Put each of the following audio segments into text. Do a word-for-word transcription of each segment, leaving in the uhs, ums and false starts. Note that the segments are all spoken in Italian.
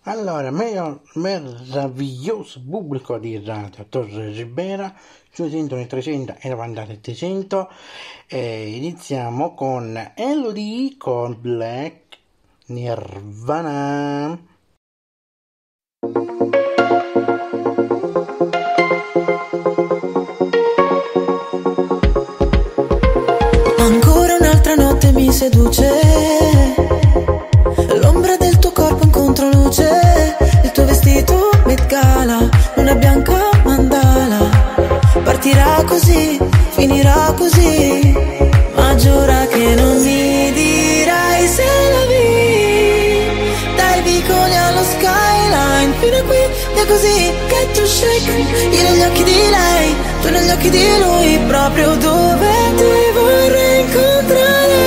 Allora, meglio, meraviglioso pubblico di Radio Torre Ribera, sui sintoni trecento e novanta settecento, e iniziamo con Elodie con Black Nirvana. Ancora un'altra notte mi seduce, l'ombra del tuo corpo in controluce, il tuo vestito Met Gala, luna bianca mandala. Partirà così, finirà così, ma giura che non mi dirai se la vi. Dai vicoli allo skyline, fino a qui è così che tu shake. Io negli occhi di lei, tu negli occhi di lui, proprio dove ti vorrei incontrare.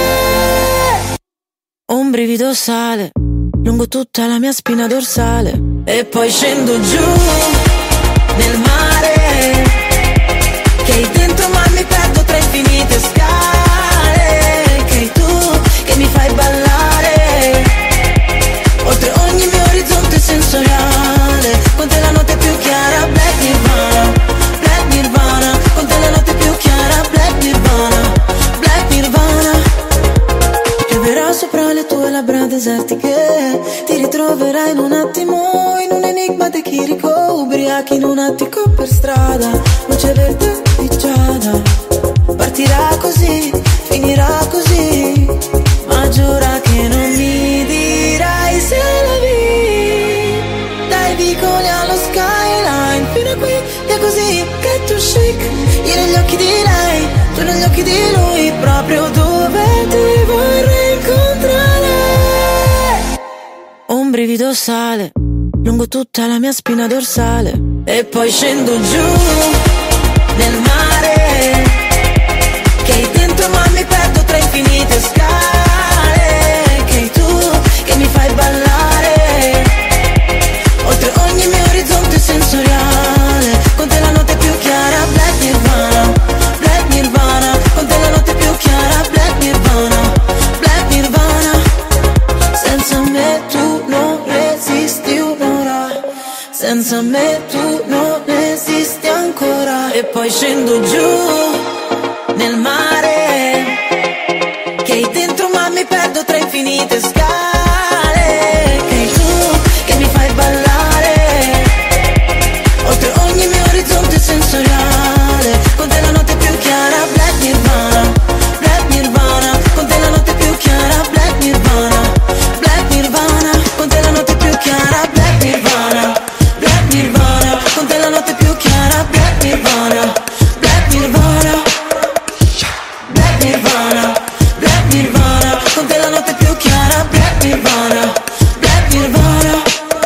Un brivido sale lungo tutta la mia spina dorsale, e poi scendo giù nel mare, che hai dentro ma mi perdo tra infinite scale, che hai tu che mi fai ballare oltre ogni mio orizzonte sensoriale. Con te la notte più chiara, Black Nirvana, Black Nirvana. Con te la notte più chiara, Black Nirvana, Black Nirvana. Pioverà sopra le tue labbra desertiche, ti ritroverai in un attimo in un enigma di chirico, ubriachi in un attico per strada, luce verde di giada. Partirà così, finirà così, ma giura che non mi dirai se la vi. Dai vicoli allo skyline, fino a qui è così che tu shake. Io negli occhi di lei, tu negli occhi di lui, proprio dove ti vorrei incontrare. Un brivido sale lungo tutta la mia spina dorsale, e poi scendo giù nel mare, che hai dentro ma mi perdo tra infinite scale, che hai tu che mi fai ballare oltre ogni mio orizzonte sensoriale. Con te la notte più chiara, Black Nirvana, Black Nirvana. Con te la notte più chiara, Black Nirvana, Black Nirvana. Senza me tu non resisti un'ora, senza me tu non esisti ancora. E poi scendo giù nel mare, che hai dentro ma mi perdo tra infinite scale, che hai tu che mi fai ballare oltre ogni mio orizzonte sensoriale. Con te la notte più chiara, Black Nirvana, Black Nirvana. Con te la notte più chiara, Black Nirvana, Black Nirvana. Con te la notte più chiara, Black Nirvana, Black Nirvana. Con te la notte più chiara, Black Nirvana, Black Nirvana, Black Nirvana, Black Nirvana. Con te la notte più chiara, Black Nirvana, Black Nirvana.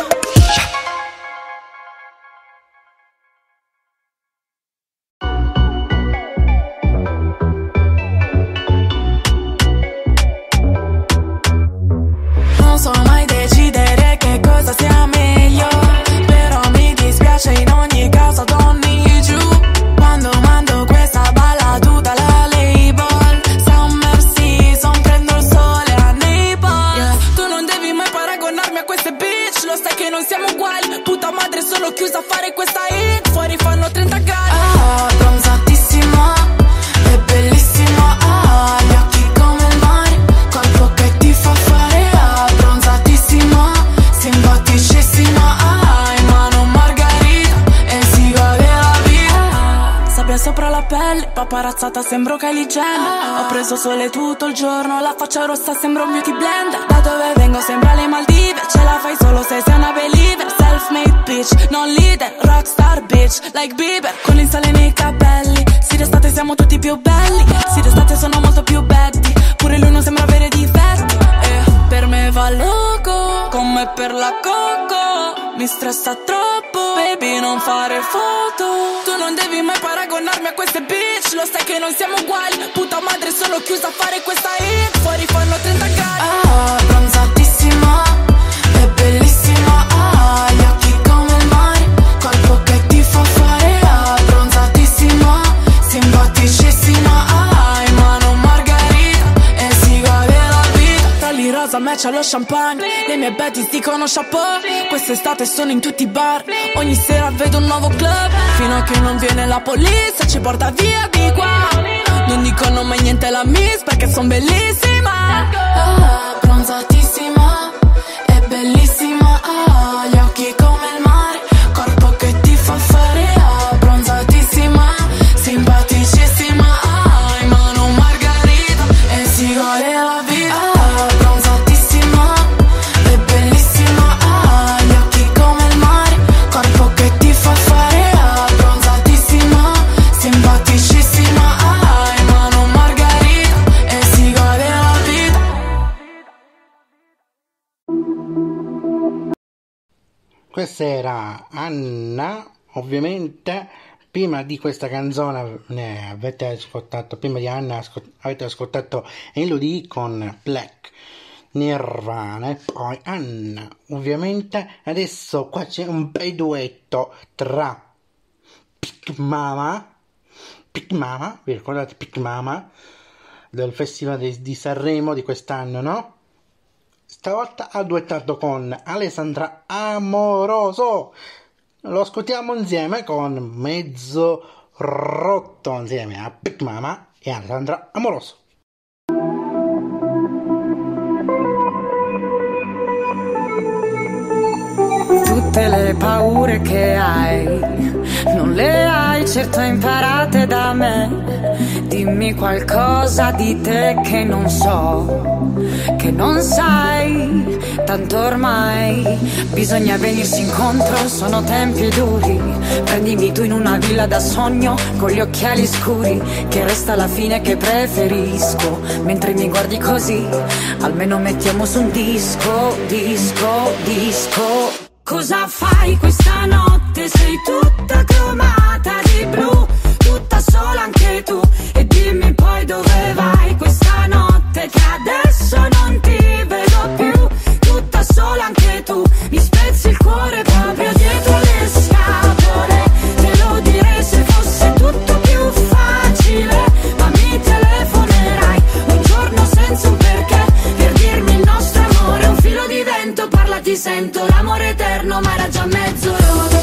Non so mai decidere che cosa sia meglio, però mi dispiace in ogni caso ad ogni giù. Quando mando questa ballatuta alla label, summer season, prendo il sole a Naples, yeah. Tu non devi mai paragonarmi a queste bitch, lo sai che non siamo uguali. Puta madre, sono chiusa a fare questa hit, fuori fanno trenta gradi. Ah, bronzatissima, è bellissima, ah, gli occhi come il mare, corpo che ti fa fare, ah, bronzatissima, simpaticissima, ah, in mano margarita e si gode la vita. Sabbia sopra la pelle, paparazzata sembro Kylie Jenner. Ho preso sole tutto il giorno, la faccia rossa sembra un beauty blender. Da dove vengo sembra le Maldive, ce la fai solo se sei una believer. Self-made bitch, non leader, rockstar bitch, like Bieber. Con l'insale nei capelli, sì d'estate siamo tutti più belli, sì d'estate sono molto più betty, pure lui non sembra avere difetti. Eh, per me va loco, come per la coco, mi stressa troppo, baby non fare foto. Tu non devi mai paragonarmi a queste bitch, lo sai che non siamo uguali. Puta madre, sono chiusa a fare questa hit, fuori fanno trenta gradi. Ah, bronzatissima, è bellissima, ah, gli occhi come il mare, corpo che ti fa fare, ah, bronzatissima, simpaticissima, ah, in mano margarita e si gode la vita. Tra li rosa me match allo champagne. Le mie baddies dicono chapeau. Quest'estate sono in tutti i bar. Ogni sera vedo un nuovo club. Fino a che non viene la polizia, ci porta via di qua. Non dicono mai niente alla miss perché son bellissima. Ah, bronzatissima, è bellissima. Ah, gli occhi come il mare, corpo che ti fa fare. Ah, bronzatissima, simpaticissima. Ah, in mano margarita e si gode la vita. Ah, bronzatissima, è bellissima. Ah, gli occhi come il mare, corpo che ti fa fare. Ah, bronzatissima, simpaticissima. Ah, in mano margarita e si gode la vita. Questa era Anna, ovviamente. Prima di questa canzone ne avete ascoltato, prima di Anna ascol- avete ascoltato Elodie con Black, Nirvana e poi Anna, ovviamente. Adesso qua c'è un bel duetto tra Big Mama, Big Mama, vi ricordate Big Mama del Festival di, di Sanremo di quest'anno, no? Stavolta ha duettato con Alessandra Amoroso. Lo ascoltiamo insieme con Mezzo Rotto, insieme a Big Mama e Alessandra Amoroso. Tutte le paure che hai, non le hai certo imparate da me. Dimmi qualcosa di te che non so, che non sai, tanto ormai bisogna venirsi incontro, sono tempi duri. Prendimi tu in una villa da sogno, con gli occhiali scuri, che resta la fine che preferisco. Mentre mi guardi così, almeno mettiamo su un disco, disco, disco. Cosa fai questa notte? Sei tutta cromata di blu, tutta sola anche tu. E dimmi poi dove vai questa notte, che adesso non ti vedo più. Tutta sola anche tu, mi spezzi il cuore proprio dietro le scatole. Te lo direi se fosse tutto più facile, ma mi telefonerai un giorno senza un perché, per dirmi il nostro amore è un filo di vento. Parla, ti sento, l'amore eterno, ma era già mezzo rotto.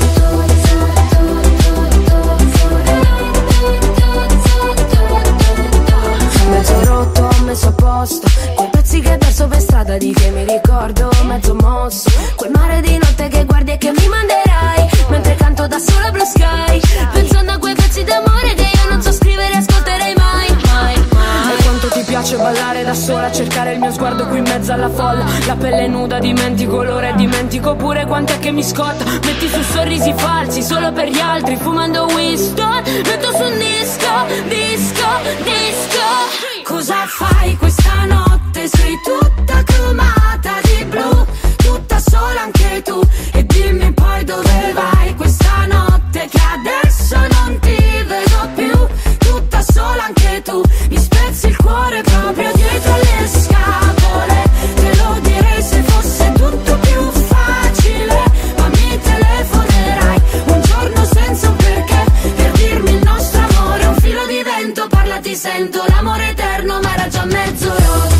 Mezzo rotto, messo a posto, quei pezzi che hai perso per strada di che mi ricordo. Mezzo mosso, quel mare di notte che guardi e che mi manderai, mentre canto da sola Blue Sky, pensando a quei pezzi d'amore che io non so scrivere e ascolterei mai, mai, mai. E quanto ti piace ballare da sola, cercare il mio sguardo qui in mezzo alla folla. La pelle nuda, dimentico l'ora e dimentico pure quant'è che mi scotta. Metti su sorrisi falsi solo per gli altri, fumando Winston, metto su un disco, disco, disco. Cosa fai questa notte? Sei tutta cromata di blu, tutta sola anche tu. E dimmi poi dove vai questa notte, che adesso non ti vedo più. Tutta sola anche tu, mi spezzi il cuore proprio dietro le scatole. Te lo direi se fosse tutto più facile, ma mi telefonerai un giorno senza un perché, per dirmi il nostro amore è un filo di vento. Parla, ti sento, l'amore eterno, ma era già mezzo rotto.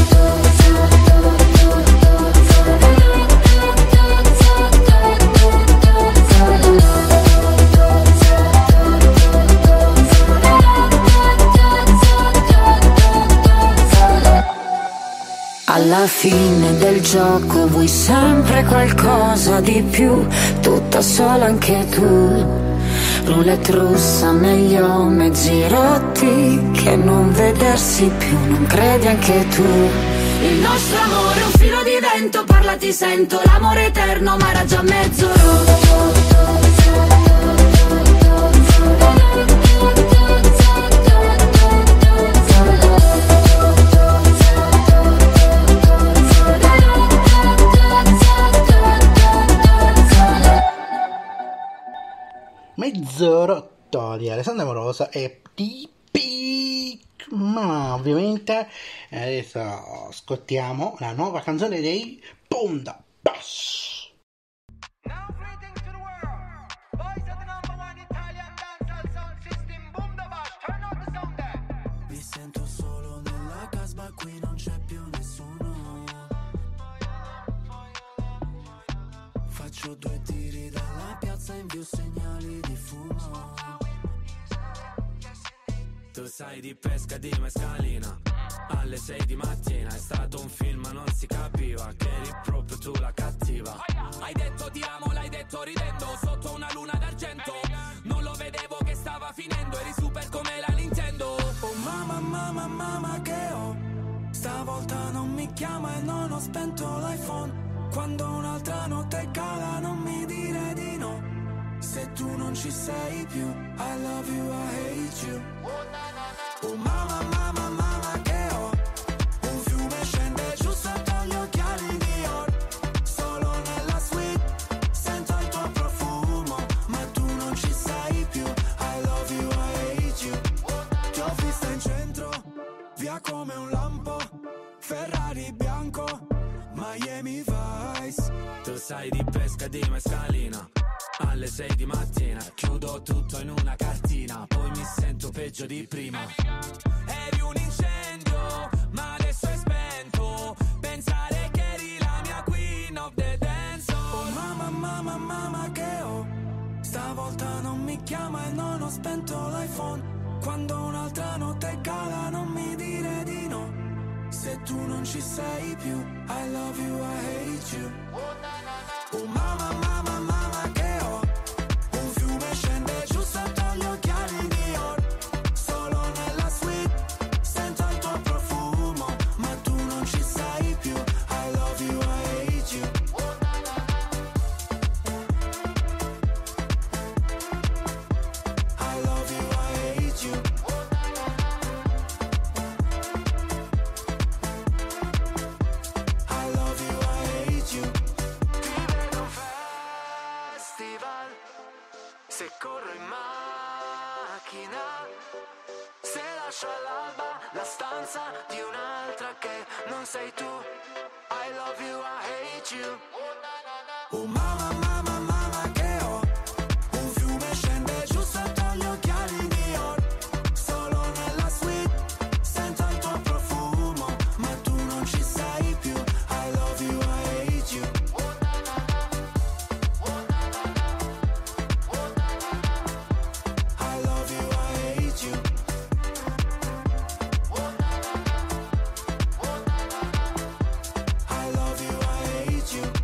Alla fine del gioco vuoi sempre qualcosa di più, tutta sola anche tu. Roulette russa, meglio mezzi rotti che non vedersi più, non credi anche tu? Il nostro amore è un filo di vento, parla, ti sento, l'amore eterno, ma era già mezzo rotto. Mezzo Rotto di Alessandra Amorosa e di Big Mama, ovviamente. Adesso ascoltiamo la nuova canzone dei Ponda Bass. Mi sento solo nella casba, qui non c'è più nessuno. faccio due tiri dalla piazza, invio segnali di fumo. Tu sai di pesca di mescalina, alle sei di mattina, è stato un film ma non si capiva che eri proprio tu la cattiva. Hai detto ti amo, l'hai detto ridendo, sotto una luna d'argento. Non lo vedevo che stava finendo, eri super come la Nintendo. Oh mamma, mamma, mamma che ho, stavolta non mi chiama e non ho spento l'iPhone. Quando un'altra notte cala non mi dire di no, se tu non ci sei più. I love you, I hate you. Oh mamma, mamma, mamma che ho, un fiume scende giù sotto gli occhiali Dior. Solo nella suite sento il tuo profumo, ma tu non ci sei più. I love you, I hate you. Ti ho vista in centro, via come un lampo, Ferrari bianco, Miami Vice. Tu sai di pesca di mescalina, alle sei di mattina, chiudo tutto in una cartina, poi mi sento peggio di prima. Eri un incendio, ma adesso è spento, pensare che eri la mia queen of the dance. Oh mamma, mamma, mamma che ho, stavolta non mi chiama e non ho spento l'iPhone. Quando un'altra notte cala non mi dire di no, se tu non ci sei più. I love you, I hate you. Oh mamma, mamma, mamma che ho, un fiume scende giù sotto gli occhiali Dior. Solo nella suite sento il tuo profumo, ma tu non ci sei più. I love you, I hate you. I love you, I hate you. I love you, I hate you. Ti vedo festival, se corro in macchina, se lascio all'alba la stanza di un'altra che non sei tu. I love you, I hate you. Oh mamma, mamma, mamma che ho, un fiume scende giù sotto gli occhiali Dior. Solo nella suite sento il tuo profumo, ma tu non ci sei più. I love you, I hate you. I love you, I hate you. I love you, I hate you.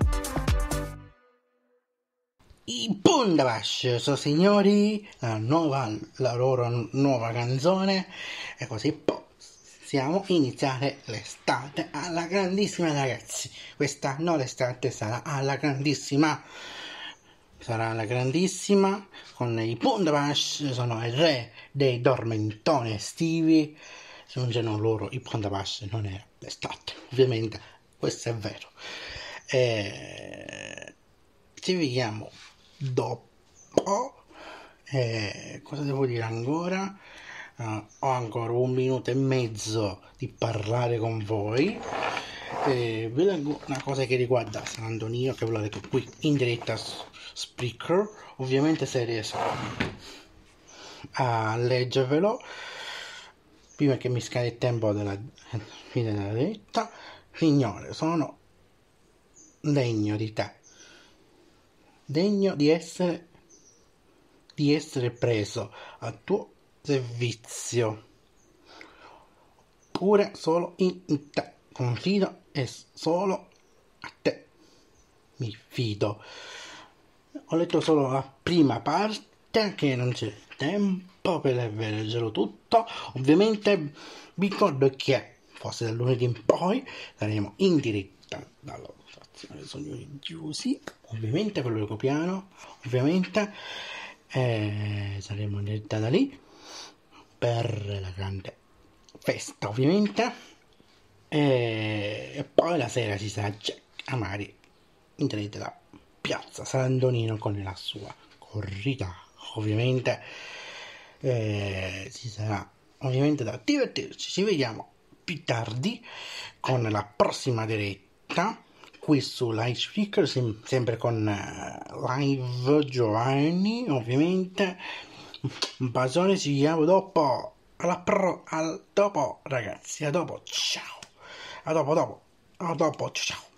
I Pundabash, so signori, la, nuova, la loro nuova canzone, e così possiamo iniziare l'estate alla grandissima, ragazzi. Quest'anno l'estate sarà alla grandissima, sarà alla grandissima con i Pundabash, sono il re dei dormentoni estivi. Se non c'erano loro, i Pundabash non era l'estate, ovviamente, questo è vero. E ci vediamo dopo. Eh, cosa devo dire ancora? Uh, ho ancora un minuto e mezzo di parlare con voi. Eh, vi leggo una cosa che riguarda San Antonino, che ve l'ho detto qui in diretta su Spreaker. Ovviamente se riesco a leggervelo prima che mi scade il tempo della fine della diretta. Signore, sono degno di te, degno di essere di essere preso a tuo servizio, pure solo in te confido e solo a te mi fido. Ho letto solo la prima parte, che non c'è tempo per leggerlo tutto. Ovviamente vi ricordo che forse dal lunedì in poi saremo in diretta dalla stazione Sogni Chiusi, ovviamente per lo piano, ovviamente eh, saremo in diretta da lì per la grande festa, ovviamente, e, e poi la sera ci sarà Jack Amari in diretta da Piazza San Antonino con la sua corrida, ovviamente eh, ci sarà ovviamente da divertirci. Ci vediamo più tardi con la prossima diretta qui su Live Speaker, sem- sempre con uh, Live Giovanni, ovviamente. Un bacione, ci vediamo dopo. Alla pro, al dopo ragazzi, a dopo, ciao, a dopo dopo, a dopo, ciao.